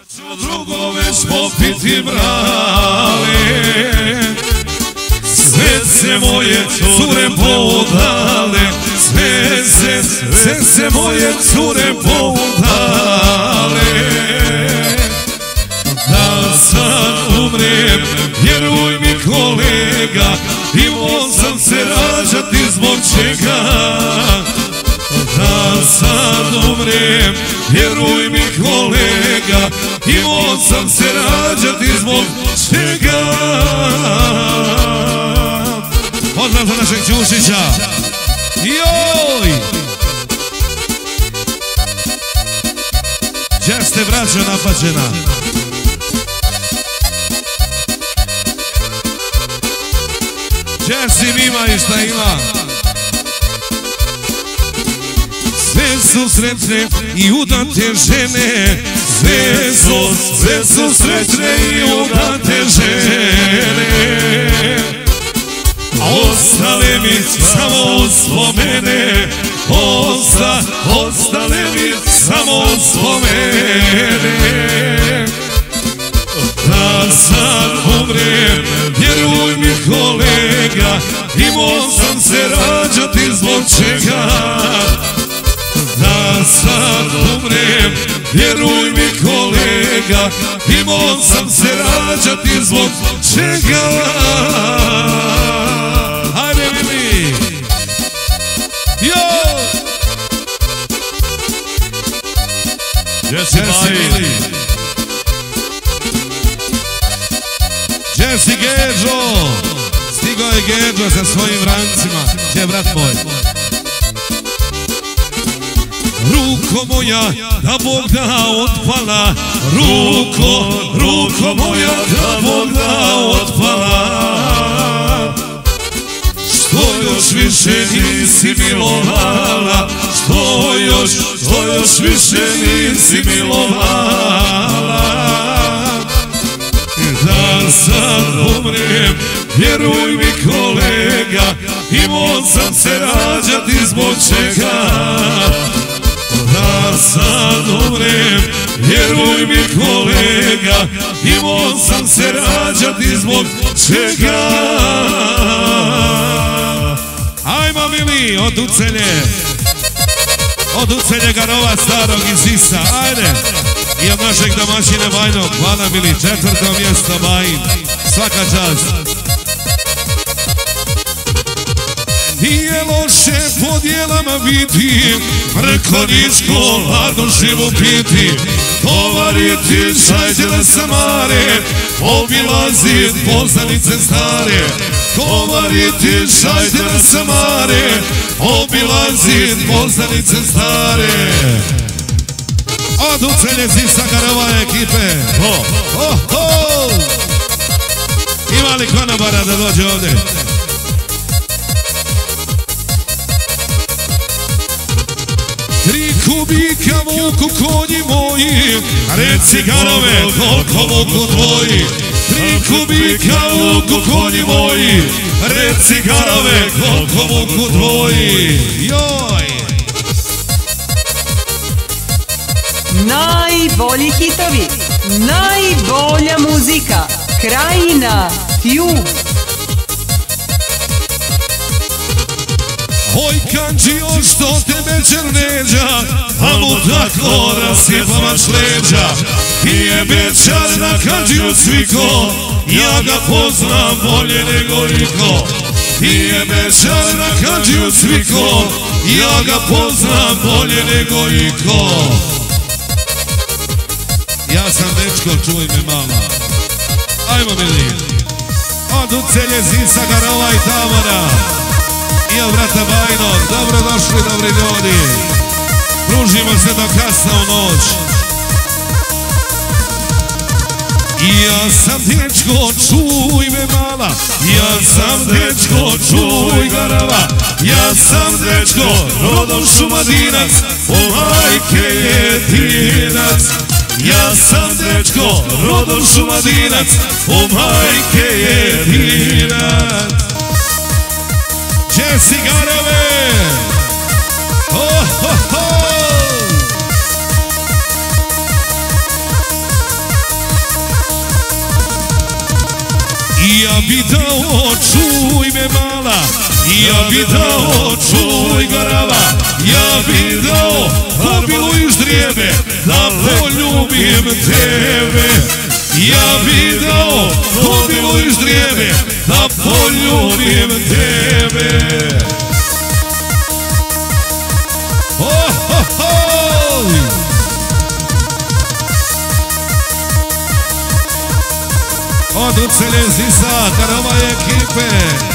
Drugove popiti brale, sve se moje cure podale, sve se moje cure podale. Da sad umrem, vjeruj mi kolega, imao sam se rađati zbog čega. Da sad umrem, vjeruj mi kolega, imao sam se rađati zbog čega. Pozdrav za našeg Ćušića. Joj! Gdje ste braća napađena? Gdje si ima i šta ima? Sve su sretne i udate žene, sve su sretne i udate žene. Ostale mi samo uspomene, ostale mi samo uspomene. Da sad umrem, vjeruj mi kolega, imao sam se rađati zbog čega. Da sad umrem, vjeruj mi kolega, imao sam se rađati zbog čega. Hajde Mili! Jo! Gdje si Mili? Gdje si Geđo? Stigao je Geđo sa svojim vrancima. Gdje je brat moj? Ruko moja da Bog da otpala, ruko moja da Bog da otpala. Što još više nisi milovala, što još više nisi milovala. Da sad umrem, vjeruj mi kolega, imao sam se rađati zbog čega. Da sad umrem, vjeruj mi kolega, imao sam se rađati zbog čega. Ajmo Mili, od Ucelje Garova starog iz Isa, ajde. I od našeg domaćine Bajnog, hvala Mili, 4. mjesto Bajin, svaka čast. Nije loše po dijelama biti, mrkoničko ladno živu piti, tovariti šajdele samare, obilazit poznanice stare. Tovariti šajdele samare, obilazit poznanice stare. Od Ucelje Zisa Garova ekipe. Ima li konobara da dođe ovdje? Kubika vuku konji moji, reci Garove koliko vuku tvoji. 3 kubika vuku konji moji, reci Garove koliko vuku tvoji. Joj! Najbolji hitovi, najbolja muzika, Krajina, Tube. Oj kanđio što tebe černeđa, a mu tako rasjebavaš leđa. I je bečar na kanđiju sviko, ja ga poznam bolje nego iko. I je bečar na kanđiju sviko, ja ga poznam bolje nego iko. Ja sam dečko, čuj me mama. Ajmo Mili. Od Ucelje Zisa Garova i Tamara. I od brata Bajnog, dobrodošli dobri ljudi. Družimo se do kasna u noć. Ja sam dečko, čuj me mala, ja sam dečko, čuj Garava. Ja sam dečko, rodom Šumadinac, u majke jedinac. Ja sam dečko, rodom Šumadinac, u majke jedinac. Gdje si Garove? Ja bi dao, čuj me mala, ja bi dao, čuj garava, ja bi dao obilu iz Drijeme da poljubim tebe. Ja bi dao obilu iz Drijeme da poljubim tebe. Od ucelje Zisa, Karava ekipe.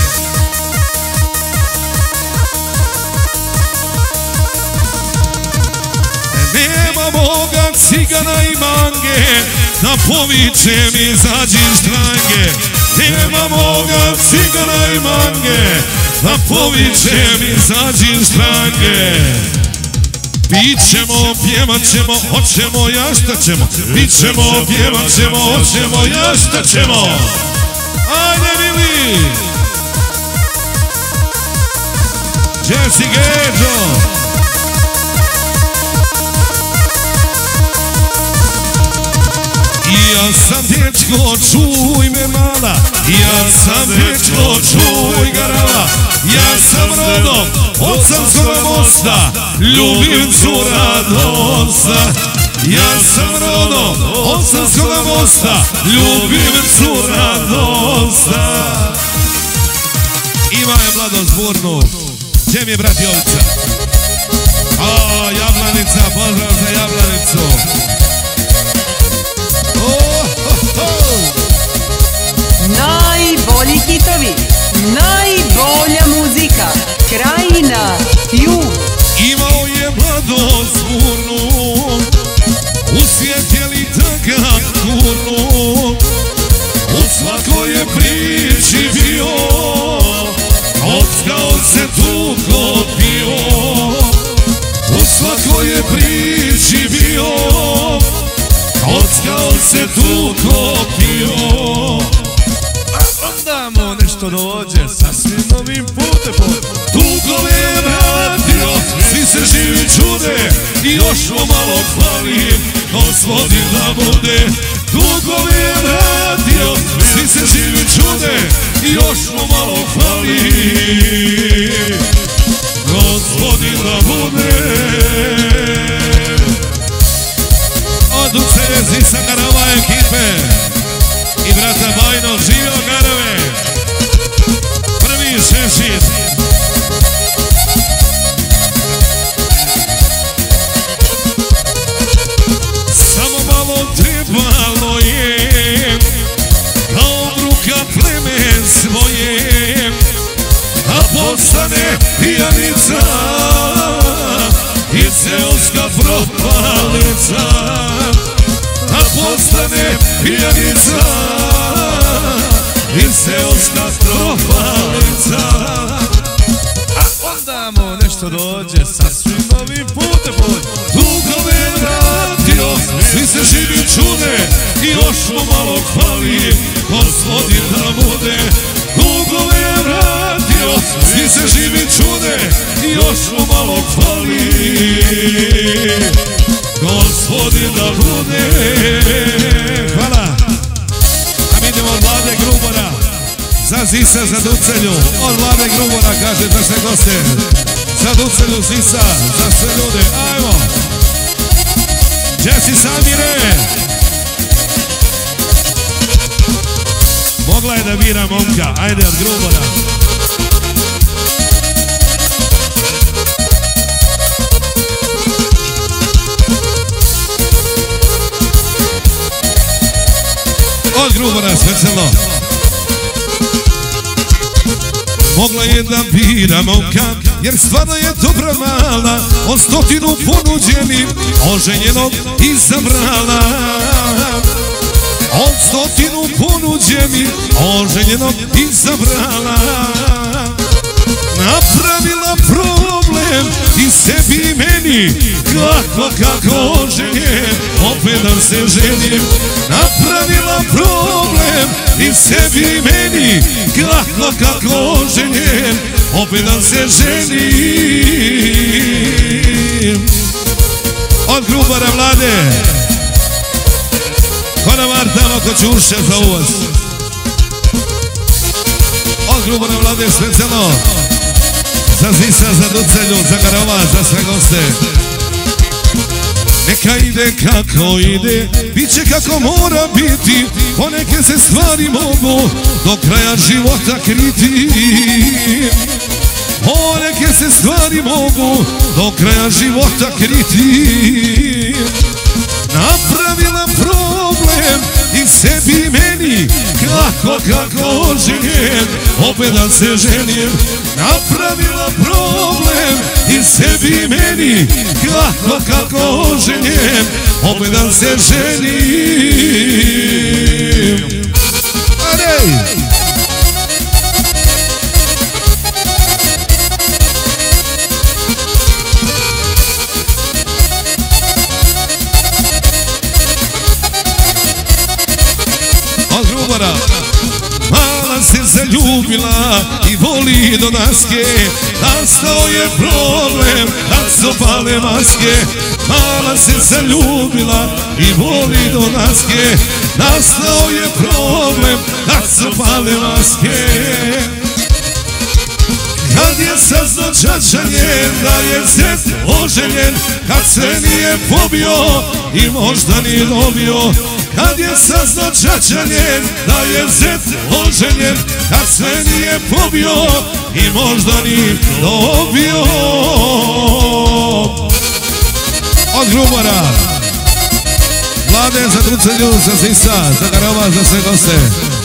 Nema moga cigana i mange da povičem i izađi iz strange. Nema moga cigana i mange da povičem i izađi iz strange. Pit ćemo, pjevat ćemo, hoćemo, jaštat ćemo. Pit ćemo, pjevat ćemo, hoćemo, jaštat ćemo. Ajde Vili! Jesse Geđo! Ja sam dječko, čuj me mala, ja sam dječko, čuj garava, ja sam rodom od Savskoga mosta, ljubimcu Radosa. Ja sam rodom od Savskoga mosta, ljubimcu Radosa. Ima je Vlado Zburnu, gdje mi je brat Jovica? O, Jablanica, pozdrav za Jablanicu. Najbolji hitovi, najbolja muzika, Krajina, Jug. Imao je Vlado Zburnu, u svijet je li taka kurnu, u svakoj je priči bio, ockao se tuko pio. U svakoj je priči bio, ockao se tuko pio. Onda mu nešto dođe sasvim novim putem. Dugove je vratio, svi se živi čude, i još mu malo hvali, Gospodin da bude. Dugove je vratio, svi se živi čude, i još mu malo hvali, Gospodin da bude. Od ucelje Zisa, Karava ekipe i brata Bajno, živio Karave, prvi šešir. Samo malo trebalo je da obruka pleme svoje, a postane pijanica i seoska propalica. A postane pijanica i seoska propalica. A onda mu nešto dođe sasvim novim putem. Dugove vratio, svi se živi čude, i još mu malo hvali, Gospodin da bude. Dugove vratio, svi se živi čude, i još mu malo hvali, Gospodin da bude. Hvala. A mi idemo od Vlade Grubora za Zisa, za Ducelju. Od Vlade Grubora kaže za sve goste, za Ducelju, Zisa, za sve ljude. Ajmo. Gdje si Samire? Mogla je da bira momka. Ajde od Grubora. Od Grubora specijalno. Mogla je da bira momka, jer stvarno je dobra mala, od 100 ponuđenih oženjenog izabrala. Od 100 ponuđenih oženjenog izabrala. Napravila problem i sebi i meni, kako oženjen, opet da se ženim. Napravila problem i sebi i meni, kako oženjen, opet da se ženim. Od Grubara Vlade, konovar tamo ko Ćurše za uvoz. Od Grubora Vlade specijalno za Zisa, za Ducelju, za Garova, za sve goste. Neka ide kako ide, bit će kako mora biti, poneke se stvari mogu do kraja života kriti. Poneke se stvari mogu do kraja života kriti. Napravila problem i sebi i meni, kako oženjen, opet da se ženim. Napravila problem i sebi i meni, kako oženjen, opet da se ženim. Arej! Mala se zaljubila i voli do naske, nastao je problem kad su pale maske. Mala se zaljubila i voli do naske, nastao je problem kad su pale maske. Kad je saznao čača njen da je zet oženjen, kad se nije pobio i možda nije dobio. Kad je saznao čača njen da je zet oženjen, kad se nije pobio i možda nije dobio. Od Grubora Vlade za Ducelju, za Zisa, za Garova, za sve goste.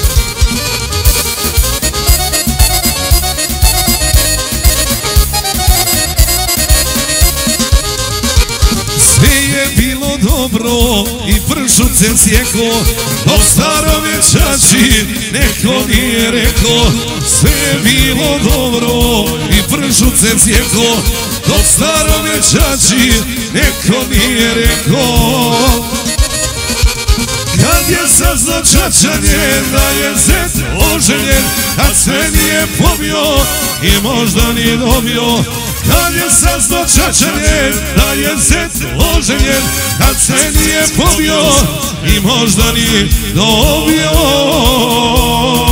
Dobro i pršuce sjeko, dok starom je čači neko nije rekao. Sve je bilo dobro i pršuce sjeko, dok starom je čači neko nije rekao. Kad je saznao čača njen da je zet oženjen, kad se nije pobio i možda nije dobio. Kad je saznao čača njen da je zet oženjen, kad se nije pobio i možda nije dobio.